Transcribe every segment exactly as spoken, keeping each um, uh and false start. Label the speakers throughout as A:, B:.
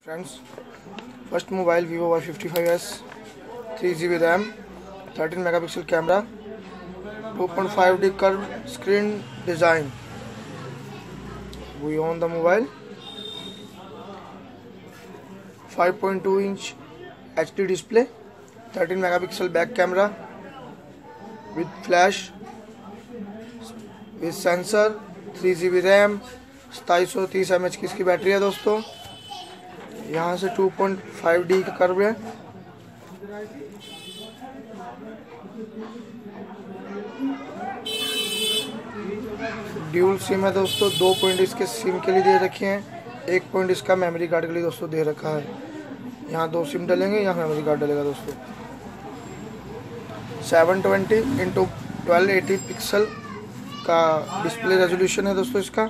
A: Friends, first mobile Vivo Y fifty five S, three G B RAM, thirteen megapixel camera, two point five D curve screen design. We on the mobile, five point two inch H D display, thirteen megapixel back camera with flash with sensor, three G B RAM, सताईस सौ तीस M H की इसकी battery है दोस्तों। यहाँ से two point five D का कर्व है। ड्यूल सिम है दोस्तों, दो पॉइंट इसके सिम के लिए दे रखे हैं, एक पॉइंट इसका मेमोरी कार्ड के लिए दोस्तों दे रखा है। यहाँ दो सिम डलेंगे, यहाँ मेमोरी कार्ड डलेगा दोस्तों। Seven twenty into twelve eighty pixel का डिस्प्ले रेजोल्यूशन है दोस्तों इसका।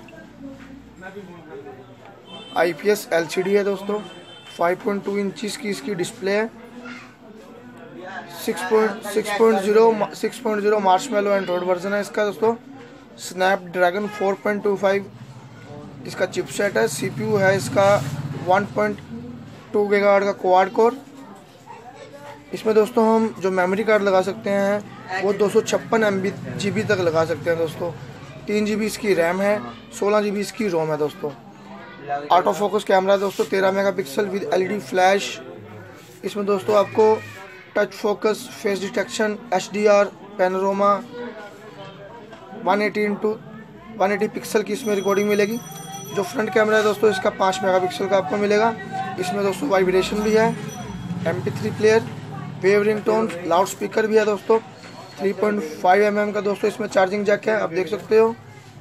A: I P S L C D है दोस्तों। फाइव पॉइंट टू इंचज़ की इसकी डिस्प्ले है। Six point zero Marshmallow Android version है इसका दोस्तों। Snapdragon four point two five इसका चिपसेट है। सीपीयू है इसका वन पॉइंट टू गीगाहर्ट्ज़ का क्वाड कोर। इसमें दोस्तों हम जो मेमोरी कार्ड लगा सकते हैं वो दो सौ छप्पन एम बी जी बी तक लगा सकते हैं दोस्तों। तीन जी बी इसकी रैम है, सोलह जी बी इसकी रोम है दोस्तों। ऑटो फोकस कैमरा दोस्तों, तेरह मेगापिक्सल विद एलईडी फ्लैश। इसमें दोस्तों आपको touch focus, face detection, H D R, panorama, one eighty into one eighty pixel की इसमें रिकॉर्डिंग मिलेगी। जो फ्रंट कैमरा है दोस्तों इसका पाँच मेगापिक्सल का आपको मिलेगा। इसमें दोस्तों वाइब्रेशन भी है, M P three player, wave ringtone, loud speaker भी है दोस्तों। Three point five M M का दोस्तों इसमें चार्जिंग जैक है, आप देख सकते हो।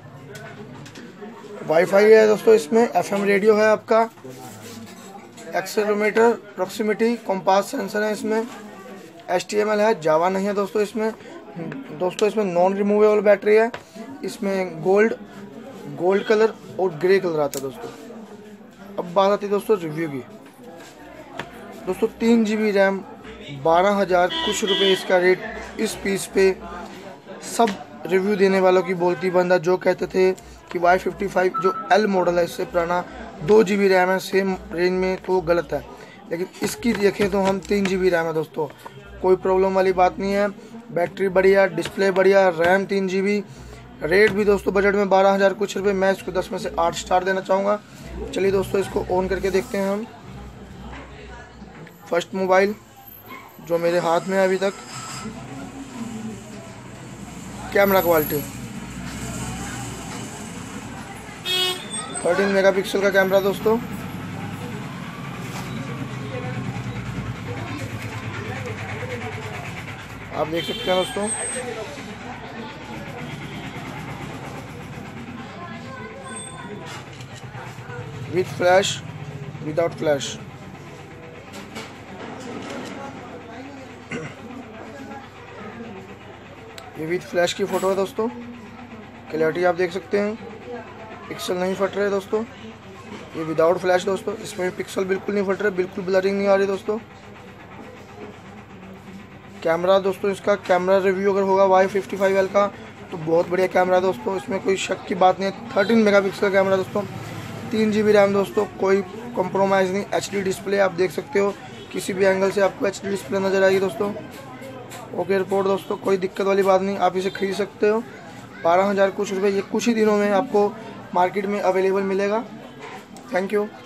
A: वाईफाई है दोस्तों इसमें, एफ एम रेडियो है आपका, एक्सेलेरोमीटर, प्रॉक्सिमिटी, कंपास सेंसर है इसमें, एच टी एम एल है, जावा नहीं है दोस्तों इसमें। दोस्तों इसमें नॉन रिमूवेबल बैटरी है। इसमें गोल्ड गोल्ड कलर और ग्रे कलर आता है दोस्तों। अब बात आती है दोस्तों रिव्यू की। दोस्तों तीन जी बी रैम, बारह हज़ार कुछ रुपए इसका रेट। इस पीस पे सब रिव्यू देने वालों की बोलती बंदा जो कहते थे कि वाई फिफ्टी फाइव जो एल मॉडल है इससे पुराना दो जी बी रैम है सेम रेंज में, तो वो गलत है। लेकिन इसकी देखें तो हम तीन जी बी रैम है दोस्तों, कोई प्रॉब्लम वाली बात नहीं है। बैटरी बढ़िया, डिस्प्ले बढ़िया, रैम तीन जी बी, रेट भी दोस्तों बजट में बारह हज़ार कुछ रुपये। मैं इसको दस में से आठ स्टार देना चाहूँगा। चलिए दोस्तों इसको ऑन करके देखते हैं हम। फर्स्ट मोबाइल जो मेरे हाथ में है अभी तक। कैमरा क्वालिटी थर्टीन मेगापिक्सल का कैमरा दोस्तों। आप देख सकते हैं दोस्तों। With flash, without flash. ये विद फ्लैश की फ़ोटो है दोस्तों। क्लैरिटी आप देख सकते हैं, पिक्सल नहीं फट रहे दोस्तों। ये विदाउट फ्लैश दोस्तों, इसमें भी पिक्सल बिल्कुल नहीं फट रहे, बिल्कुल ब्लरिंग नहीं आ रही दोस्तों। कैमरा दोस्तों, इसका कैमरा रिव्यू अगर होगा वाई फिफ्टी फाइव एल का तो बहुत बढ़िया कैमरा दोस्तों, इसमें कोई शक की बात नहीं है। थर्टीन मेगापिक्सल का कैमरा दोस्तों, तीन जी बी रैम दोस्तों, कोई कॉम्प्रोमाइज़ नहीं। एच डी डिस्प्ले आप देख सकते हो, किसी भी एंगल से आपको एच डी डिस्प्ले नज़र आएगी दोस्तों। ओके रिपोर्ट दोस्तों, कोई दिक्कत वाली बात नहीं, आप इसे खरीद सकते हो। बारह हज़ार कुछ रुपये, ये कुछ ही दिनों में आपको मार्केट में अवेलेबल मिलेगा। Thank you.